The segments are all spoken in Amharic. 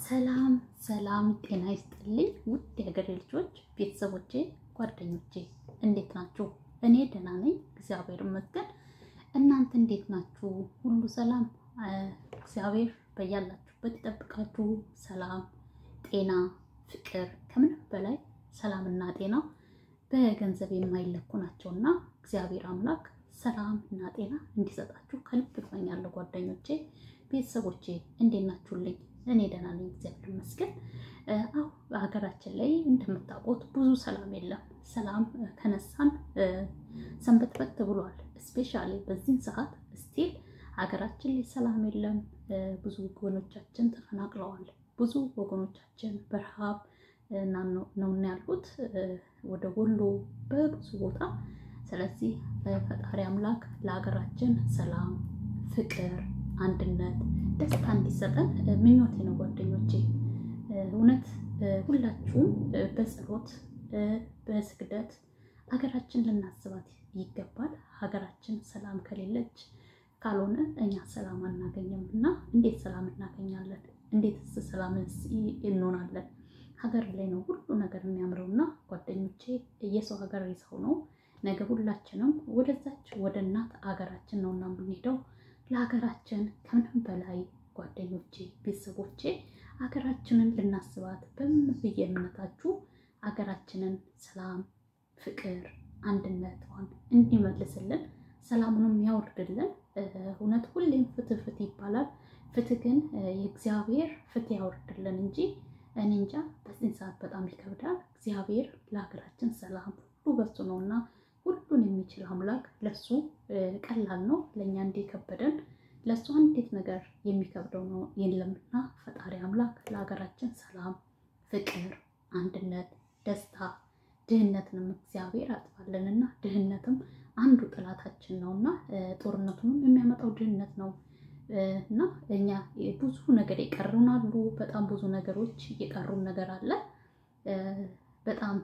ሰላም ሰላም ጤና ይስጥልኝ ውድ የሀገሬ ልጆች ቤተሰቦቼ ጓደኞቼ እንዴት ናችሁ? እኔ ደህና ነኝ እግዚአብሔር ይመስገን። እናንተ እንዴት ናችሁ? ሁሉ ሰላም? እግዚአብሔር በያላችሁበት ይጠብቃችሁ። ሰላም ጤና ፍቅር ከምንም በላይ ሰላምና ጤና በገንዘብ የማይለኩ ናቸውና እግዚአብሔር አምላክ ሰላም እና ጤና እንዲሰጣችሁ ከልብ እመኛለሁ። ጓደኞቼ ቤተሰቦቼ እንዴት ናችሁልኝ? እኔ ደህና ነኝ እግዚአብሔር ይመስገን። ሀገራችን ላይ እንደምታውቁት ብዙ ሰላም የለም። ሰላም ከነሳን ሰንበትበት ብሏል። ስፔሻሊ በዚህ ሰዓት ስቲል ሀገራችን ላይ ሰላም የለም። ብዙ ወገኖቻችን ተፈናቅለዋል። ብዙ ወገኖቻችን በረሃብ ነው ያሉት ወደ ወሎ በብዙ ቦታ። ስለዚህ ፈጣሪ አምላክ ለሀገራችን ሰላም፣ ፍቅር፣ አንድነት፣ ደስታ እንዲሰጠን ምኞቴ ነው ጓደኞቼ። እውነት ሁላችሁም በጸሎት በስግደት ሀገራችን ልናስባት ይገባል። ሀገራችን ሰላም ከሌለች ካልሆነ እኛ ሰላም አናገኝምና እንዴት ሰላም እናገኛለን? እንዴትስ ሰላምስ እንሆናለን? ሀገር ላይ ነው ሁሉ ነገር የሚያምረውና ጓደኞቼ የሰው ሀገር የሰው ነው። ነገ ሁላችንም ወደዛች ወደ እናት ሀገራችን ነውና የምንሄደው። ለሀገራችን ከምንም በላይ ጓደኞቼ ቤተሰቦቼ ሀገራችንን ልናስባት በምብዬ እምነታችሁ ሀገራችንን ሰላም፣ ፍቅር፣ አንድነቷን እንዲመልስልን ሰላሙንም ያወርድልን። እውነት ሁሌም ፍትህ ፍትህ ይባላል። ፍትህ ግን የእግዚአብሔር ፍትህ ያወርድልን እንጂ እኔ እንጃ በዚህ ሰዓት በጣም ይከብዳል። እግዚአብሔር ለሀገራችን ሰላም ሁሉ በሱ ነውና ሁሉን የሚችል አምላክ ለሱ ቀላል ነው። ለኛ እንዲከበደን ለሱ አንዲት ነገር የሚከብደው ነው የለምና ፈጣሪ አምላክ ለሀገራችን ሰላም፣ ፍቅር፣ አንድነት፣ ደስታ፣ ድህነትንም እግዚአብሔር አጥፋልንና ድህነትም አንዱ ጥላታችን ነውና ጦርነቱንም የሚያመጣው ድህነት ነው። እና እኛ ብዙ ነገር ይቀሩናሉ። በጣም ብዙ ነገሮች እየቀሩን ነገር አለ። በጣም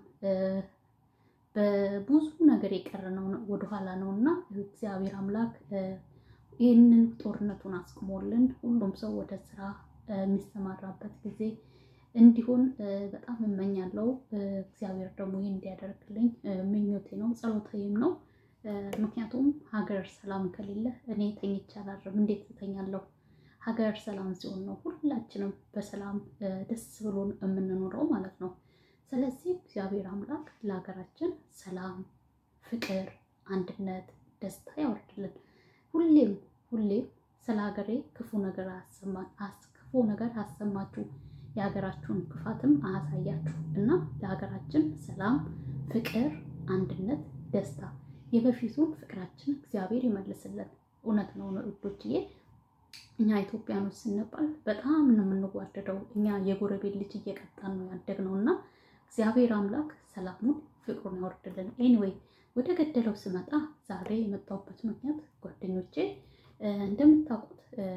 በብዙ ነገር የቀረነው ወደ ኋላ ነውና እግዚአብሔር አምላክ ይህንን ጦርነቱን አስቆሞልን ሁሉም ሰው ወደ ስራ የሚሰማራበት ጊዜ እንዲሆን በጣም እመኛለሁ። እግዚአብሔር ደግሞ ይሄን እንዲያደርግልኝ ምኞቴ ነው፣ ጸሎቴም ነው። ምክንያቱም ሀገር ሰላም ከሌለ እኔ ተኝቼ አላድርም። እንዴት እተኛለሁ? ሀገር ሰላም ሲሆን ነው ሁላችንም በሰላም ደስ ብሎን የምንኖረው ማለት ነው። ስለዚህ እግዚአብሔር አምላክ ለሀገራችን ሰላም፣ ፍቅር፣ አንድነት፣ ደስታ ያወርድልን። ሁሌም ስለ ሀገሬ ክፉ ነገር አሰማችሁ፣ የሀገራችሁን ክፋትም አያሳያችሁ እና ለሀገራችን ሰላም፣ ፍቅር፣ አንድነት፣ ደስታ የበፊቱን ፍቅራችን እግዚአብሔር ይመልስልን። እውነት ነው ውዶችዬ። እኛ ኢትዮጵያኖች ስንባል በጣም ነው የምንዋደደው። እኛ የጎረቤት ልጅ እየቀጣን ነው ያደግነውና እግዚአብሔር አምላክ ሰላሙን ፍቅሩን ያወርድልን። ኤኒዌይ ወደ ገደለው ስመጣ ዛሬ የመጣሁበት ምክንያት ጓደኞቼ እንደምታውቁት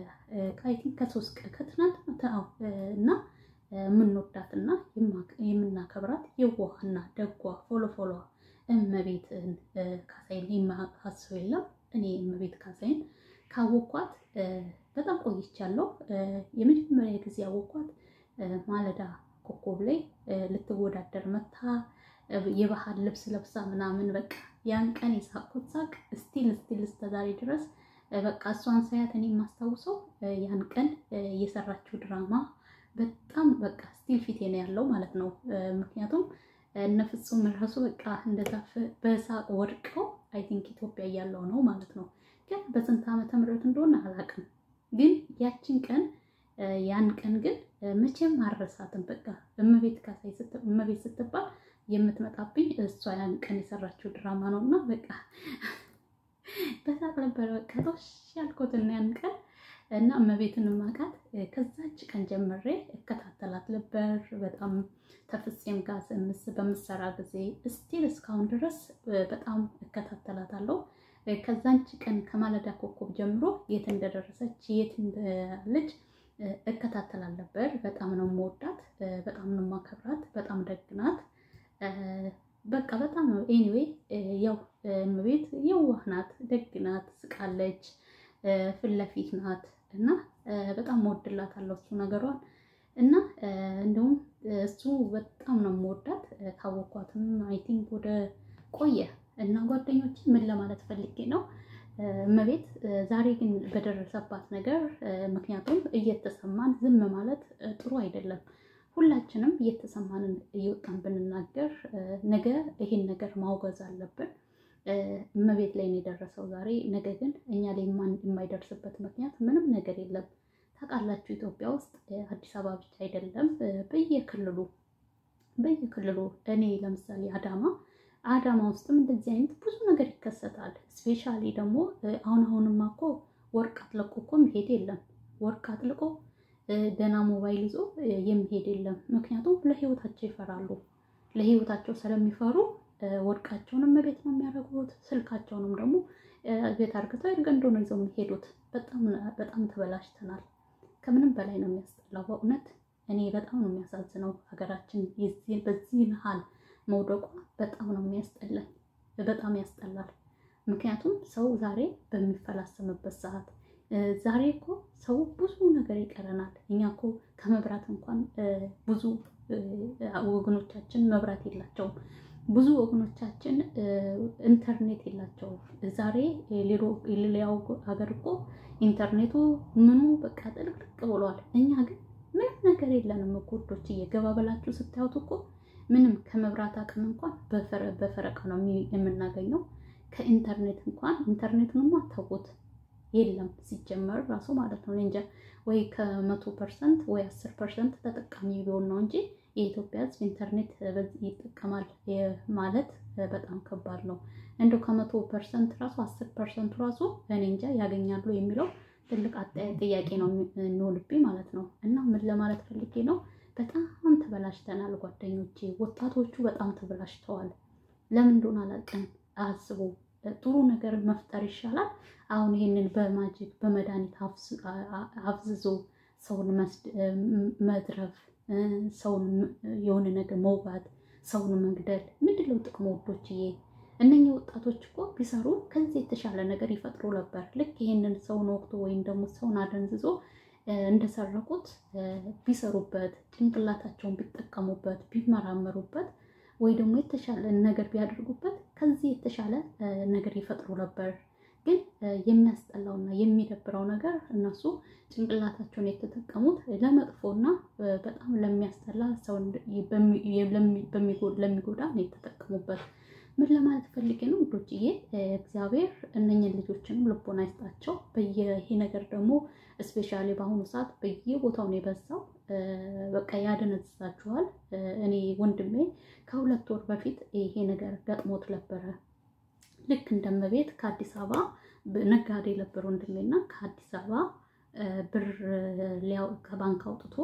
ከትናንት እና የምንወዳትና የምናከብራት የዋህና ደጓ ፎሎ እመቤትን ካሳይን የማያሳስብ የለም። እኔ እመቤት ካሳይን ካወኳት በጣም ቆይቻለሁ። የመጀመሪያ ጊዜ ያወኳት ማለዳ ኮከብ ላይ ልትወዳደር መታ የባህል ልብስ ለብሳ ምናምን በቃ ያን ቀን የሳቅኩት ሳቅ ስቲል እስከዛሬ ድረስ በቃ እሷን ሳያት እኔ የማስታውሰው ያን ቀን የሰራችው ድራማ በጣም በቃ ስቲል ፊቴ ነው ያለው ማለት ነው። ምክንያቱም እነ ፍጹም ራሱ በቃ እንደዛ በሳቅ ወድቀው አይ ቲንክ ኢትዮጵያ እያለው ነው ማለት ነው። ግን በስንት ዓመተ ምህረት እንደሆነ አላውቅም። ግን ያን ቀን ግን መቼም አረሳትም። በቃ እመቤት ካሳይ እመቤት ስትባል የምትመጣብኝ እሷ ያን ቀን የሰራችው ድራማ ነውና በቃ በሳቅ ነበር በቃ ቶሽ ያልኩትና ያን ቀን እና እመቤትን ማቃት ከዛች ቀን ጀምሬ እከታተላት ነበር። በጣም ተፍጼም ጋር በምሰራ ጊዜ ስቲል እስካሁን ድረስ በጣም እከታተላታለሁ። ከዛች ቀን ከማለዳ ኮከብ ጀምሮ የት እንደደረሰች የት እንደልጅ እከታተላት ነበር። በጣም ነው የምወዳት፣ በጣም ነው የማከብራት። በጣም ደግ ናት። በቃ በጣም ነው ኤኒዌይ ያው እመቤት የዋህ ናት፣ ደግ ናት፣ ስቃለች፣ ፍለፊት ናት እና በጣም ወድላታለሁ እሱ ነገሯን እና እንደውም እሱ በጣም ነው የምወዳት ካወኳትም አይ ቲንክ ወደ ቆየ እና ጓደኞቼ ምን ለማለት ፈልጌ ነው እመቤት ዛሬ ግን በደረሰባት ነገር ምክንያቱም እየተሰማን ዝም ማለት ጥሩ አይደለም። ሁላችንም እየተሰማንን እየወጣን ብንናገር ነገ ይሄን ነገር ማውገዝ አለብን። እመቤት ላይ ነው የደረሰው ዛሬ፣ ነገ ግን እኛ ላይ የማይደርስበት ምክንያት ምንም ነገር የለም። ታውቃላችሁ ኢትዮጵያ ውስጥ አዲስ አበባ ብቻ አይደለም፣ በየክልሉ እኔ ለምሳሌ አዳማ ውስጥም እንደዚህ አይነት ብዙ ነገር ይከሰታል። ስፔሻሊ ደግሞ አሁንማ እኮ ወርቅ አጥልቆ እኮ መሄድ የለም። ወርቅ አጥልቆ ደህና ሞባይል ይዞ የሚሄድ የለም። ምክንያቱም ለህይወታቸው ይፈራሉ። ለህይወታቸው ስለሚፈሩ ወርቃቸውንም ቤት ነው የሚያደርጉት፣ ስልካቸውንም ደግሞ ቤት አርግተው እርገንዶ ነው ይዘው የሚሄዱት። በጣም ተበላሽተናል። ከምንም በላይ ነው የሚያስጠላው። በእውነት እኔ በጣም ነው የሚያሳዝነው ሀገራችን በዚህ መሀል መውደቋ በጣም ነው የሚያስጠላኝ። በጣም ያስጠላል። ምክንያቱም ሰው ዛሬ በሚፈላሰምበት ሰዓት ዛሬ እኮ ሰው ብዙ ነገር ይቀረናል። እኛ እኮ ከመብራት እንኳን ብዙ ወገኖቻችን መብራት የላቸውም። ብዙ ወገኖቻችን ኢንተርኔት የላቸውም። ዛሬ ሌላው ሀገር እኮ ኢንተርኔቱ ምኑ በቃ ጥልቅልቅ ብሏል። እኛ ግን ምንም ነገር የለንም እኮ ውዶች። እየገባ በላችሁ ስታዩት እኮ ምንም ከመብራት አቅም እንኳን በፈረቃ ነው የምናገኘው። ከኢንተርኔት እንኳን ኢንተርኔቱንማ ተውት የለም ሲጀመር ራሱ ማለት ነው። እንጃ ወይ ከ100% ወይ 10% ተጠቃሚ ቢሆን ነው እንጂ የኢትዮጵያ ሕዝብ ኢንተርኔት በዚህ ይጠቀማል ማለት በጣም ከባድ ነው። እንደው ከ100% ራሱ 10% ራሱ እኔ እንጃ ያገኛሉ የሚለው ትልቅ ጥያቄ ነው የሚሆንብኝ ማለት ነው። እና ምን ለማለት ፈልጌ ነው፣ በጣም ተበላሽተናል ጓደኞቼ። ወጣቶቹ በጣም ተበላሽተዋል። ለምን እንደሆነ አላውቅም። አስቡ፣ ጥሩ ነገር መፍጠር ይሻላል። አሁን ይሄንን በማጂክ በመድኃኒት አፍዝዞ ሰውን መድረፍ፣ ሰውን የሆነ ነገር መውጋት፣ ሰውን መግደል ምንድነው ጥቅሙ ወዶችዬ? እነኚህ ወጣቶች እኮ ቢሰሩ ከዚህ የተሻለ ነገር ይፈጥሩ ነበር። ልክ ይሄንን ሰውን ወቅቶ ወይም ደግሞ ሰውን አደንዝዞ እንደሰረቁት ቢሰሩበት፣ ጭንቅላታቸውን ቢጠቀሙበት፣ ቢመራመሩበት ወይ ደግሞ የተሻለ ነገር ቢያደርጉበት ከዚህ የተሻለ ነገር ይፈጥሩ ነበር። ግን የሚያስጠላውና የሚደብረው ነገር እነሱ ጭንቅላታቸውን የተጠቀሙት ለመጥፎና በጣም ለሚያስጠላ ሰው ለሚጎዳ ነው የተጠቀሙበት። ምን ለማለት ፈልጌ ነው ውዶችዬ? እግዚአብሔር እነኝን ልጆችንም ልቦና ይስጣቸው። ይሄ ነገር ደግሞ ስፔሻሊ በአሁኑ ሰዓት በየቦታው ነው የበዛው። በቃ ያደነዝዛችኋል። እኔ ወንድሜ ከ2 ወር በፊት ይሄ ነገር ገጥሞት ነበረ። ልክ እንደመቤት ከአዲስ አበባ ነጋዴ ነበር ወንድሜና ከአዲስ አበባ ብር ከባንክ አውጥቶ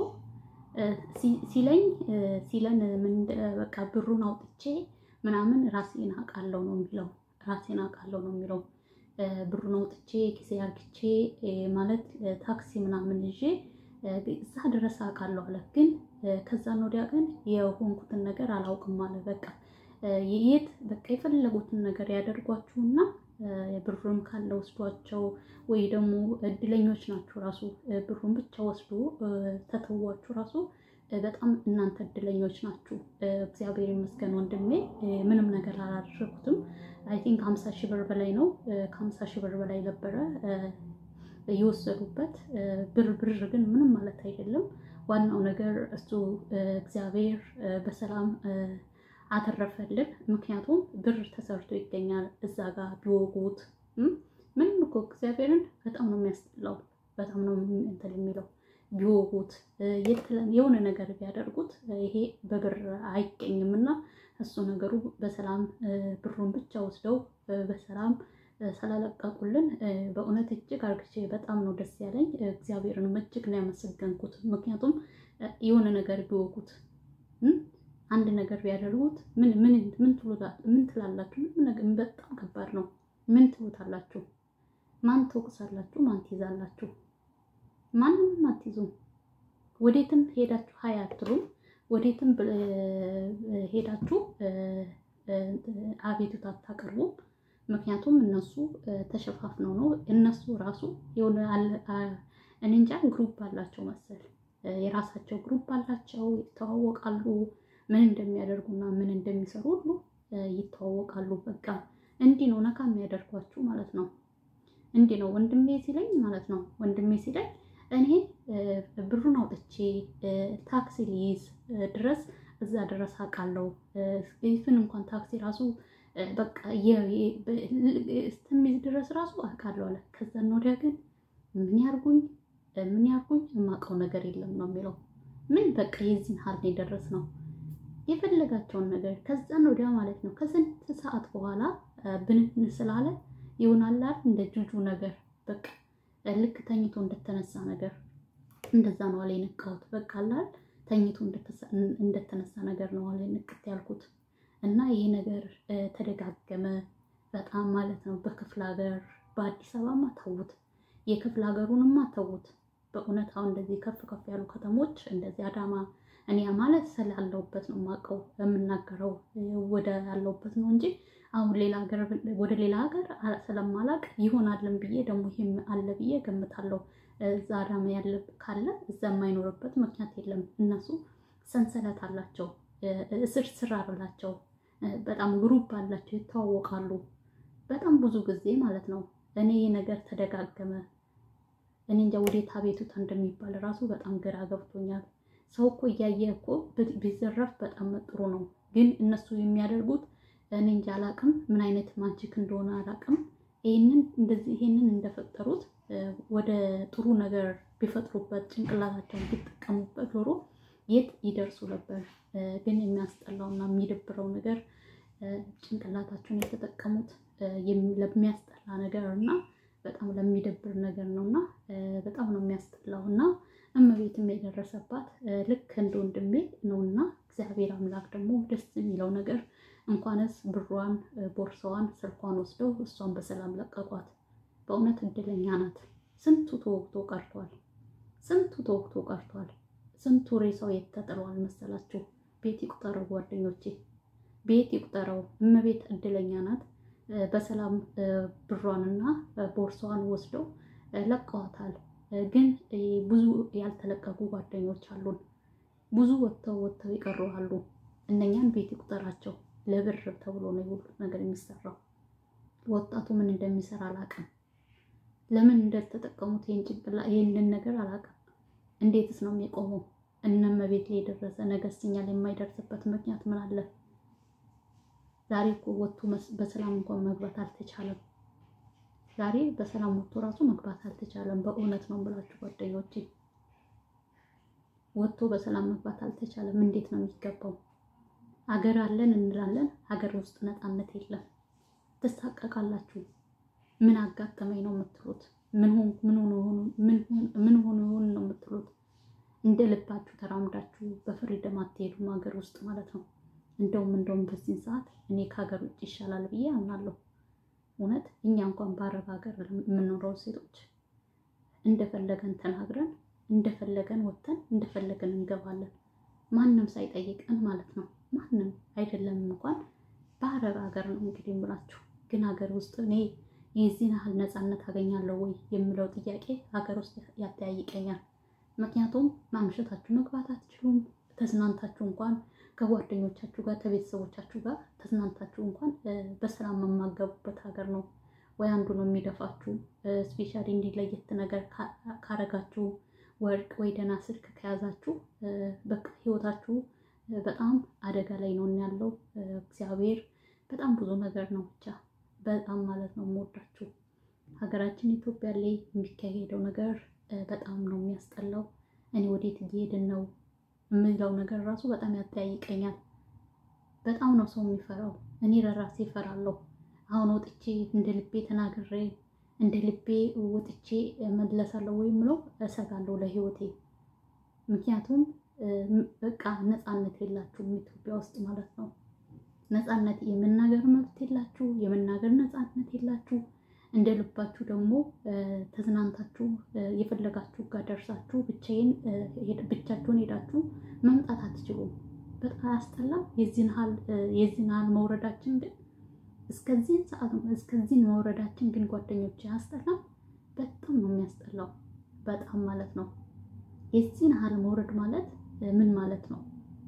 ሲለን ምን በቃ ብሩን አውጥቼ ምናምን ራሴን አውቃለሁ ነው የሚለው። ብሩን አውጥቼ ኪሴ አርግቼ ማለት ታክሲ ምናምን ይዤ እዛ ድረስ አውቃለሁ አለ። ግን ከዛን ወዲያ ግን የሆንኩትን ነገር አላውቅም አለ። በቃ በቃ የፈለጉትን ነገር ያደርጓችሁና ብሩን ካለ ወስዷቸው ወይ ደግሞ እድለኞች ናችሁ ራሱ ብሩን ብቻ ወስዶ ተተዋችሁ ራሱ በጣም እናንተ እድለኞች ናችሁ። እግዚአብሔር ይመስገን ወንድሜ ምንም ነገር አላደረኩትም። አይ ቲንክ 50,000 ብር በላይ ነው። ከ50,000 ብር በላይ ነበረ የወሰዱበት። ብር ግን ምንም ማለት አይደለም። ዋናው ነገር እሱ እግዚአብሔር በሰላም አተረፈልን። ምክንያቱም ብር ተሰርቶ ይገኛል። እዛ ጋር ቢወጉት ምንም እኮ እግዚአብሔርን በጣም ነው የሚያስጠላው። በጣም ነው እንትን የሚለው ቢወጉት የሆነ ነገር ቢያደርጉት ይሄ በብር አይገኝምና እሱ ነገሩ በሰላም ብሩን ብቻ ወስደው በሰላም ስላለቀቁልን በእውነት እጅግ አርግቼ በጣም ነው ደስ ያለኝ። እግዚአብሔርን እጅግ ነው ያመሰገንኩት። ምክንያቱም የሆነ ነገር ቢወጉት አንድ ነገር ቢያደርጉት ምን ትላላችሁ? ምን ነገር በጣም ከባድ ነው። ምን ትውታላችሁ? ማን ትወቅሳላችሁ? ማን ትይዛላችሁ? ማንንም አትይዙም። ወዴትም ሄዳችሁ አትሉም። ወዴትም ሄዳችሁ አቤቱታ አታቀርቡም። ምክንያቱም እነሱ ተሸፋፍነው ነው። እነሱ ራሱ የሆነ እኔ እንጃ ግሩፕ አላቸው መሰል የራሳቸው ግሩፕ አላቸው፣ ይተዋወቃሉ። ምን እንደሚያደርጉና ምን እንደሚሰሩ ሁሉ ይተዋወቃሉ። በቃ እንዲህ ነው ነካ የሚያደርጓችሁ ማለት ነው። እንዲህ ነው ወንድሜ ሲለኝ ማለት ነው። ወንድሜ ሲለኝ እኔ ብሩን አውጥቼ ታክሲ ሊይዝ ድረስ እዛ ድረስ አውቃለሁ። ኢቭን እንኳን ታክሲ ራሱ በቃ እስከሚይዝ ድረስ ራሱ አውቃለሁ አለ። ከዛ ወዲያ ግን ምን ያርጉኝ የማውቀው ነገር የለም ነው የሚለው። ምን በቃ የዚህን ሀል የደረስነው የፈለጋቸውን ነገር ከዛ ወዲያ ማለት ነው። ከስንት ሰዓት በኋላ ብንን ስላለ ይሆናል እንደ ጁጁ ነገር በቃ ልክ ተኝቶ እንደተነሳ ነገር እንደዛ ነው አለ የነቃሁት። በቃ አላል ተኝቶ እንደተነሳ ነገር ነው አለ ንቅት ያልኩት። እና ይሄ ነገር ተደጋገመ በጣም ማለት ነው። በክፍለ ሀገር በአዲስ አበባማ ተውት፣ የክፍለ ሀገሩንማ ተውት። በእውነት አሁን እንደዚህ ከፍ ያሉ ከተሞች እንደዚህ አዳማ እኔ ማለት ስላለሁበት ነው የማውቀው የምናገረው ወደ ያለሁበት ነው እንጂ አሁን ወደ ሌላ ሀገር ስለማላቅ ይሆናልን ብዬ ደግሞ ይሄም አለ ብዬ ገምታለሁ። እዛ አዳማ ያለ ካለ እዛ የማይኖርበት ምክንያት የለም። እነሱ ሰንሰለት አላቸው፣ ስር አላቸው፣ በጣም ግሩፕ አላቸው፣ ይተዋወቃሉ በጣም ብዙ ጊዜ ማለት ነው። እኔ ነገር ተደጋገመ። እኔ እንጃ ወዴት አቤቱታ እንደሚባል ራሱ በጣም ግራ ገብቶኛል። ሰው እኮ እያየ እኮ ቢዘረፍ በጣም ጥሩ ነው፣ ግን እነሱ የሚያደርጉት እኔ እንጃ አላቅም፣ ምን አይነት ማጂክ እንደሆነ አላቅም። ይሄንን እንደፈጠሩት ወደ ጥሩ ነገር ቢፈጥሩበት ጭንቅላታቸውን ቢጠቀሙበት ኖሮ የት ይደርሱ ነበር። ግን የሚያስጠላውና የሚደብረው ነገር ጭንቅላታቸውን የተጠቀሙት ለሚያስጠላ ነገር እና በጣም ለሚደብር ነገር ነውና በጣም ነው የሚያስጠላውና እመቤትም የደረሰባት ልክ እንደ ወንድሜ ነውና እግዚአብሔር አምላክ ደግሞ ደስ የሚለው ነገር እንኳንስ ብሯን፣ ቦርሳዋን፣ ስልኳን ወስደው እሷን በሰላም ለቀቋት። በእውነት እድለኛ ናት። ስንቱ ተወግቶ ቀርቷል። ስንቱ ሬሳው የተጥሏል መሰላችሁ። ቤት ይቁጠረው ጓደኞቼ፣ ቤት ይቁጠረው። እመቤት እድለኛ ናት። በሰላም ብሯንና ቦርሳዋን ወስደው ለቀዋታል። ግን ብዙ ያልተለቀቁ ጓደኞች አሉን። ብዙ ወጥተው ይቀሩ አሉ። እነኛን ቤት ይቁጠራቸው። ለብር ተብሎ ነው ሁሉ ነገር የሚሰራው። ወጣቱ ምን እንደሚሰራ አላውቅም። ለምን እንደተጠቀሙት ይሄንን ነገር አላውቅም። እንዴትስ ነው የሚቆመው? እነመቤት ላይ የደረሰ ነገስኛ ላይ የማይደርስበት ምክንያት ምን አለ? ዛሬ እኮ ወጥቶ በሰላም እንኳን መግባት አልተቻለም። ዛሬ በሰላም ወጥቶ ራሱ መግባት አልተቻለም። በእውነት ነው ብላችሁ ጓደኞቼ፣ ወጥቶ በሰላም መግባት አልተቻለም። እንዴት ነው የሚገባው? ሀገር አለን እንላለን፣ ሀገር ውስጥ ነፃነት የለም። ተሳቀቃላችሁ። ምን አጋጠመኝ ነው የምትሉት? ምን ሆኖ ነው የምትሉት? እንደ ልባችሁ ተራምዳችሁ በፍሪደም አትሄዱም ሀገር ውስጥ ማለት ነው። እንደውም በዚህ ሰዓት እኔ ከሀገር ውጭ ይሻላል ብዬ አምናለሁ። እውነት እኛ እንኳን በአረብ ሀገር የምንኖረው ሴቶች እንደፈለገን ተናግረን እንደፈለገን ወጥተን እንደፈለገን እንገባለን፣ ማንም ሳይጠይቀን ማለት ነው። ማንም አይደለም እንኳን በአረብ ሀገር ነው እንግዲህ ብላችሁ። ግን ሀገር ውስጥ እኔ የዚህን ያህል ነፃነት አገኛለሁ ወይ የምለው ጥያቄ ሀገር ውስጥ ያጠያይቀኛል። ምክንያቱም ማምሸታችሁ መግባት አትችሉም። ተዝናንታችሁ እንኳን ከጓደኞቻችሁ ጋር ከቤተሰቦቻችሁ ጋር ተዝናንታችሁ እንኳን በሰላም መማገቡበት ሀገር ነው። ወይ አንዱ ነው የሚደፋችሁ። ስፔሻሊ እንዲለየት ነገር ካረጋችሁ ወርቅ ወይ ደህና ስልክ ከያዛችሁ በቃ ህይወታችሁ በጣም አደጋ ላይ ነው ያለው። እግዚአብሔር በጣም ብዙ ነገር ነው ብቻ በጣም ማለት ነው የምወዳችሁ። ሀገራችን ኢትዮጵያ ላይ የሚካሄደው ነገር በጣም ነው የሚያስጠላው። እኔ ወዴት እየሄድን ነው የምለው ነገር ራሱ በጣም ያጠያይቀኛል። በጣም ነው ሰው የሚፈራው። እኔ ለራሴ እፈራለሁ። አሁን ወጥቼ እንደ ልቤ ተናግሬ እንደ ልቤ ወጥቼ መለሳለሁ ወይ ምለው እሰጋለሁ ለህይወቴ። ምክንያቱም በቃ ነፃነት የላችሁም ኢትዮጵያ ውስጥ ማለት ነው። ነፃነት የመናገር መብት የላችሁ፣ የመናገር ነፃነት የላችሁ። እንደ ልባችሁ ደግሞ ተዝናንታችሁ የፈለጋችሁ ጋር ደርሳችሁ ብቻችሁን ሄዳችሁ መምጣት አትችሉም። በጣም ያስጠላል። የዚህን ሀል መውረዳችን ግን እስከዚህን መውረዳችን ግን ጓደኞቼ ያስጠላል። በጣም ነው የሚያስጠላው። በጣም ማለት ነው። የዚህን ያህል መውረድ ማለት ምን ማለት ነው?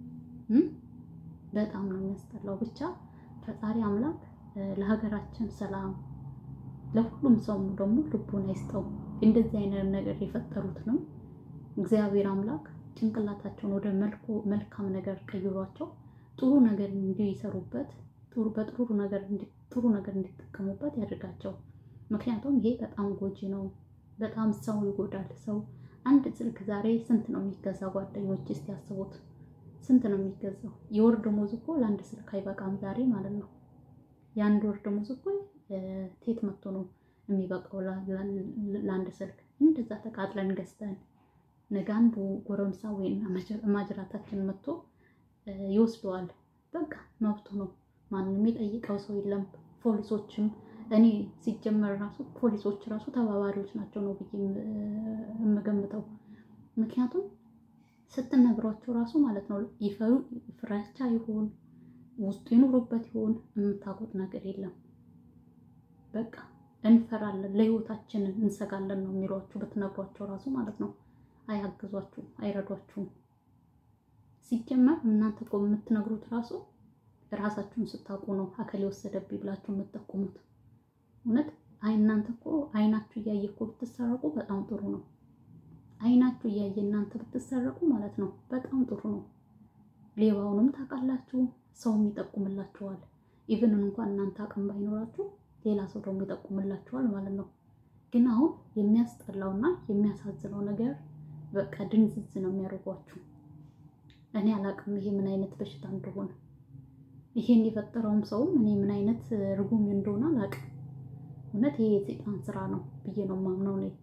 በጣም ነው የሚያስጠላው። ብቻ ፈጣሪ አምላክ ለሀገራችን ሰላም፣ ለሁሉም ሰው ደግሞ ልቦና ይስጠው። እንደዚህ አይነት ነገር የፈጠሩትንም እግዚአብሔር አምላክ ጭንቅላታቸውን ወደ መልካም ነገር ቀይሯቸው ጥሩ ነገር እንዲሰሩበት፣ ጥሩ ነገር እንዲጠቀሙበት ያድርጋቸው። ምክንያቱም ይሄ በጣም ጎጂ ነው። በጣም ሰው ይጎዳል። ሰው አንድ ስልክ ዛሬ ስንት ነው የሚገዛው? ጓደኞች እስቲ ያስቡት። ስንት ነው የሚገዛው? የወር ደሞዝ እኮ ለአንድ ስልክ አይበቃም ዛሬ ማለት ነው። የአንድ ወር ደሞዝ እኮ ቴት መጥቶ ነው የሚበቃው ለአንድ ስልክ። እንደዛ ተቃጥለን ገዝተን ነገ አንዱ ጎረምሳ ወይም ማጅራታችን መጥቶ ይወስደዋል። በቃ መብቱ ነው። ማንም የሚጠይቀው ሰው የለም። ፖሊሶችም እኔ ሲጀመር ራሱ ፖሊሶች ራሱ ተባባሪዎች ናቸው ነው ብዬ የምገምተው። ምክንያቱም ስትነግሯቸው ራሱ ማለት ነው ፍራቻ ይሆን ውስጡ ይኑሩበት ይሆን የምታውቁት ነገር የለም። በቃ እንፈራለን፣ ለህይወታችን እንሰጋለን ነው የሚሏችሁ ብትነግሯቸው ራሱ ማለት ነው። አያግዟችሁም፣ አይረዷችሁም። ሲጀመር እናንተ እኮ የምትነግሩት ራሳችሁን ስታውቁ ነው አከሌ ወሰደብኝ ብላችሁ የምትጠቁሙት። እውነት እናንተ እኮ አይናችሁ እያየ እኮ ብትሰረቁ በጣም ጥሩ ነው። አይናችሁ እያየ እናንተ ብትሰረቁ ማለት ነው በጣም ጥሩ ነው። ሌባውንም ታውቃላችሁ፣ ሰውም ይጠቁምላችኋል። ኢቭን እንኳን እናንተ አቅም ባይኖራችሁ ሌላ ሰው ደግሞ ይጠቁምላችኋል ማለት ነው። ግን አሁን የሚያስጠላውና የሚያሳዝነው ነገር በቃ ድንዝዝ ነው የሚያደርጓችሁ። እኔ አላቅም ይሄ ምን አይነት በሽታ እንደሆነ። ይሄን የፈጠረውም ሰውም እኔ ምን አይነት ርጉም እንደሆነ አላቅም። እውነት ይሄ የሰይጣን ስራ ነው ብዬ ነው የማምነው። እኔ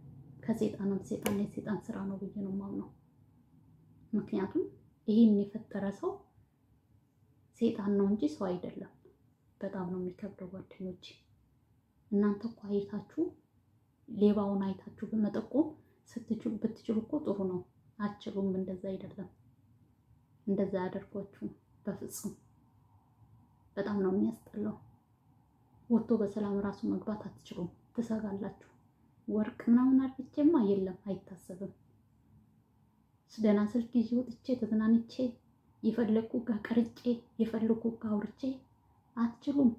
የሰይጣን ስራ ነው ብዬ ነው የማምነው። ምክንያቱም ይሄን የፈጠረ ሰው ሰይጣን ነው እንጂ ሰው አይደለም። በጣም ነው የሚከብደው ጓደኞቼ። እናንተ እኮ አይታችሁ ሌባውን አይታችሁ በመጠቆም ብትችሉ እኮ ጥሩ ነው። አትችሉም። እንደዛ አይደለም። እንደዛ ያደርጓችሁ በፍጹም። በጣም ነው የሚያስጠላው። ወጥቶ በሰላም ራሱ መግባት አትችሉም፣ ትሰጋላችሁ። ወርቅ ምናምን አርግቼማ የለም አይታሰብም። ደህና ስልክ ይዤ ወጥቼ ተዝናንቼ የፈለኩ ጋር ቀርጬ የፈለኩ ጋር አውርቼ አትችሉም።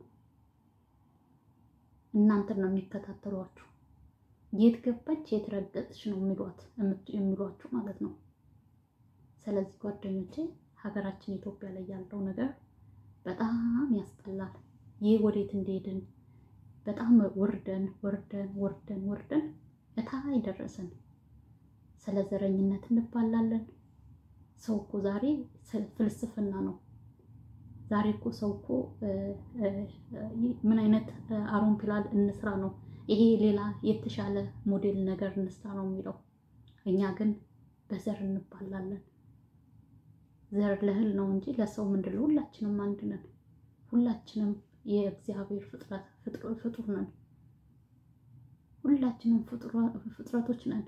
እናንተን ነው የሚከታተሏችሁ። የት ገባች የት ረገጥሽ ነው የሚሏችሁ ማለት ነው። ስለዚህ ጓደኞቼ ሀገራችን ኢትዮጵያ ላይ ያለው ነገር በጣም ያስጠላል። ይህ ወዴት እንደሄድን በጣም ወርደን እታይ ደረሰን። ስለ ዘረኝነት እንባላለን። ሰው እኮ ዛሬ ፍልስፍና ነው። ዛሬ እኮ ሰው እኮ ምን አይነት አውሮፕላን እንስራ ነው፣ ይሄ ሌላ የተሻለ ሞዴል ነገር እንስራ ነው የሚለው። እኛ ግን በዘር እንባላለን። ዘር ለእህል ነው እንጂ ለሰው ምንድን ነው? ሁላችንም አንድ ነን። ሁላችንም የእግዚአብሔር ፍጡር ነን። ሁላችንም ፍጥረቶች ነን።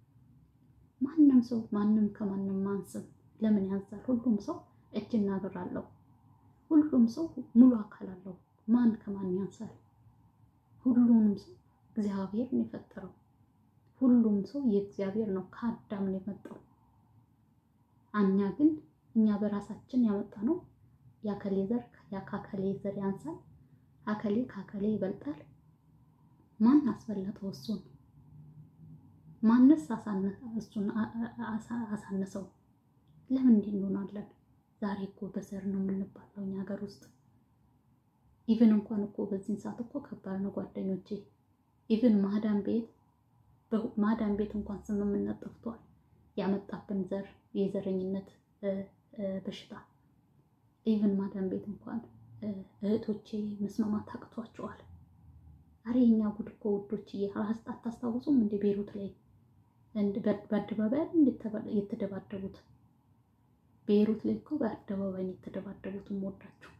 ማንም ከማንም ማንስም። ለምን ያንሳል? ሁሉም ሰው እጅና እግር አለው። ሁሉም ሰው ሙሉ አካል አለው። ማን ከማን ያንሳል? ሁሉንም ሰው እግዚአብሔር ነው የፈጠረው። ሁሉም ሰው የእግዚአብሔር ነው፣ ከአዳም ነው የመጣው። እኛ በራሳችን ያመጣ ነው። ያከሌ ዘር ካከሌ ዘር ያንሳል፣ አከሌ ካከሌ ይበልጣል። ማን አስበለጠው? እሱን ማንስ አሳነሰው? ለምን እንሆናለን? ዛሬ እኮ በዘር ነው የምንባለው እኛ ሀገር ውስጥ። ኢቭን እንኳን እኮ በዚህን ሰዓት እኮ ከባድ ነው ጓደኞቼ። ኢቭን ማዳም ቤት እንኳን ስምምነት ጠፍቷል። ያመጣብን ዘር የዘረኝነት በሽታ። ኢቭን ማዳም ቤት እንኳን እህቶቼ መስማማት አቅቷቸዋል። አሬ እኛ ጉድ እኮ ውዶችዬ፣ አታስታውሱም እንደ ቤሩት ላይ በአደባባይ የተደባደቡት? ቤሩት ላይ እኮ በአደባባይ የተደባደቡት። ወዳችሁ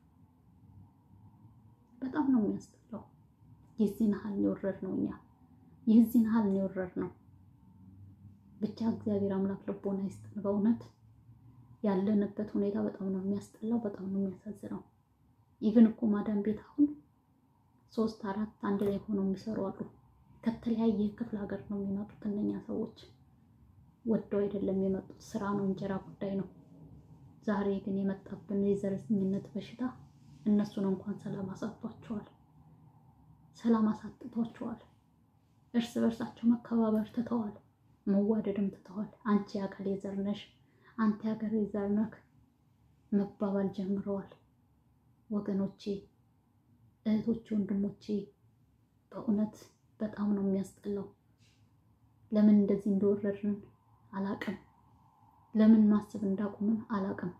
በጣም ነው የሚያስጠላው። የዚህን ሀል የወረድ ነው እኛ የዚህን ሀል የወረድ ነው። ብቻ እግዚአብሔር አምላክ ልቦና ይስጠን። በእውነት ያለንበት ሁኔታ በጣም ነው የሚያስጠላው፣ በጣም ነው የሚያሳዝነው። ኢቭን እኮ ማዳም ቤት አሁን 3 4 አንድ ላይ ሆነው የሚሰሩ አሉ። ከተለያየ ክፍለ ሀገር ነው የሚመጡት እነኛ ሰዎች። ወደው አይደለም የመጡት፣ ስራ ነው፣ እንጀራ ጉዳይ ነው። ዛሬ ግን የመጣብን የዘረኝነት በሽታ እነሱን እንኳን ሰላም አሳጥቷቸዋል፣ ሰላም አሳጥቷቸዋል። እርስ በርሳቸው መከባበር ትተዋል፣ መዋደድም ትተዋል። አንቺ ያገሬ ዘር ነሽ፣ አንተ ያገሬ ዘር ነህ መባባል ጀምረዋል። ወገኖቼ፣ እህቶቼ፣ ወንድሞቼ በእውነት በጣም ነው የሚያስጠላው። ለምን እንደዚህ እንደወረድን አላቅም። ለምን ማሰብ እንዳቆምን አላቅም።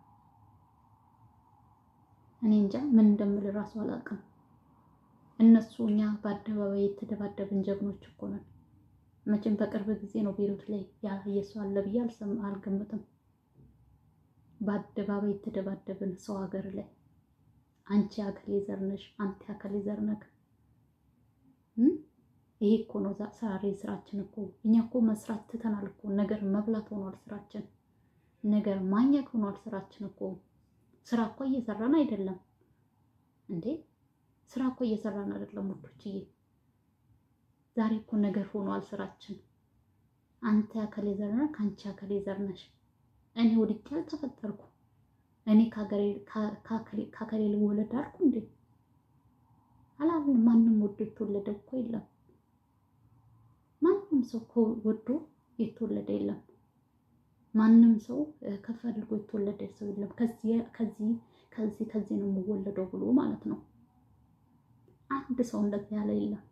እኔ እንጃ ምን እንደምል ራሱ አላቅም። እነሱ እኛ በአደባባይ የተደባደብን ጀግኖች እኮ ነን። መቼም በቅርብ ጊዜ ነው ቤሩት ላይ ያላየ ሰው አለ ብዬ አልገምትም። በአደባባይ የተደባደብን ሰው ሀገር ላይ አንቺ ያገሌ ዘር ነሽ፣ አንተ ያገሌ ዘር ነህ። ይሄ እኮ ነው ዛሬ ስራችን እኮ። እኛ እኮ መስራት ትተናል እኮ። ነገር መብላት ሆኗል ስራችን፣ ነገር ማግኘት ሆኗል ስራችን እኮ። ስራ እኮ እየሰራን አይደለም እንዴ? ስራ እኮ እየሰራን አይደለም ወዶችዬ። ዛሬ እኮ ነገር ሆኗል ስራችን። አንተ ያከሌ ዘር ነህ፣ አንቺ ያከሌ ዘር ነሽ። እኔ ወድቄ አልተፈጠርኩ። እኔ ካከሌ ልወለድ አልኩ እንዴ? አላልን። ማንም ወዶ የተወለደ እኮ የለም። ማንም ሰው ወዶ የተወለደ የለም። ማንም ሰው ከፍ አድርጎ የተወለደ ሰው የለም። ከዚህ ነው የምወለደው ብሎ ማለት ነው። አንድ ሰው እንደዚህ ያለ የለም።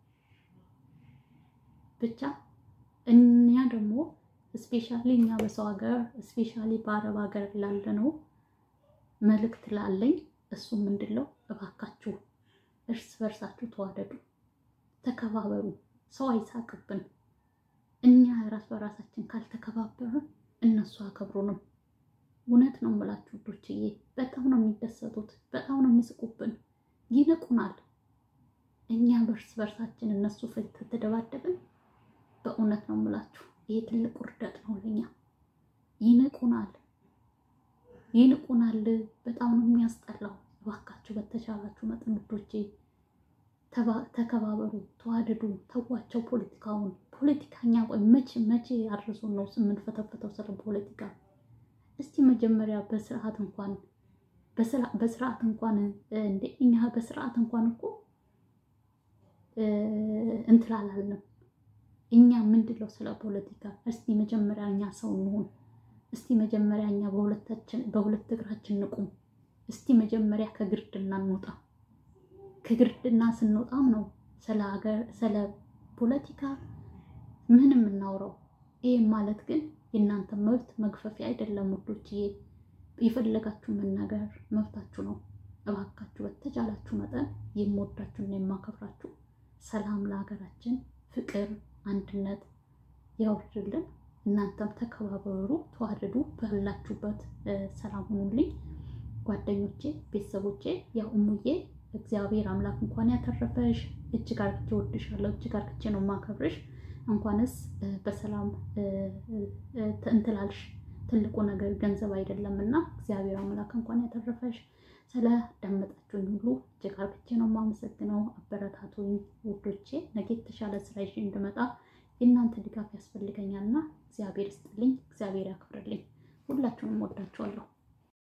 ብቻ እኛ ደግሞ ስፔሻሊ እኛ በሰው ሀገር ስፔሻሊ በአረብ ሀገር ላለ ነው መልእክት ላለኝ። እሱ ምንድነው? እባካችሁ እርስ በርሳችሁ ተዋደዱ፣ ተከባበሩ፣ ሰው አይሳቅብን። እኛ ራስ በራሳችን ካልተከባበርን እነሱ አከብሩንም። እውነት ነው የምላችሁ ዶችዬ። በጣም ነው የሚደሰቱት፣ በጣም ነው የሚስቁብን፣ ይንቁናል። እኛ በርስ በርሳችን እነሱ ፊት ተደባደብን። በእውነት ነው የምላችሁ ይሄ ትልቅ ውርደት ነው ለኛ። ይንቁናል። በጣም ነው የሚያስጠላው። እባካችሁ በተቻላችሁ መጠን ዶቼ ተከባበሩ፣ ተዋደዱ፣ ተዋቸው ፖለቲካውን። ፖለቲካኛ ቆይ መቼ አድርሶን ነው የምንፈተፈተው ስለ ፖለቲካ? እስቲ መጀመሪያ በስርዓት እንኳን እንደ እኛ በስርዓት እንኳን እኮ እንትላላልንም። እኛ ምንድነው ስለ ፖለቲካ? እስቲ መጀመሪያ እኛ ሰው እንሆን። እስቲ መጀመሪያ እኛ በሁለት እግራችን ንቁም። እስቲ መጀመሪያ ከግርድና እንውጣ። ከግርድና ስንወጣም ነው ስለ ሀገር ስለ ፖለቲካ ምንም እናውራው። ይሄ ማለት ግን የእናንተ መብት መግፈፊያ አይደለም ውዶችዬ። የፈለጋችሁ መናገር መብታችሁ ነው። እባካችሁ በተቻላችሁ መጠን የምወዳችሁና የማከብራችሁ ሰላም ለሀገራችን፣ ፍቅር፣ አንድነት ያውርድልን። እናንተም ተከባበሩ፣ ተዋደዱ። ባላችሁበት ሰላም ሁኑልኝ ጓደኞቼ፣ ቤተሰቦቼ። ያው እሙዬ እግዚአብሔር አምላክ እንኳን ያተረፈሽ። እጅግ አርግቼ ወድሻለሁ፣ እጅግ አርግቼ ነው ማከብርሽ። እንኳንስ በሰላም እንትላልሽ። ትልቁ ነገር ገንዘብ አይደለምና እግዚአብሔር አምላክ እንኳን ያተረፈሽ። ስለ ደመጣችሁኝ ሁሉ እጅግ አርግቼ ነው ማመሰግነው። አበረታቱኝ ውዶቼ። ነገ የተሻለ ስራ ይዤ እንድመጣ የእናንተ ድጋፍ ያስፈልገኛልና እግዚአብሔር ይስጥልኝ፣ እግዚአብሔር ያክብርልኝ። ሁላችሁንም ወዳችኋለሁ።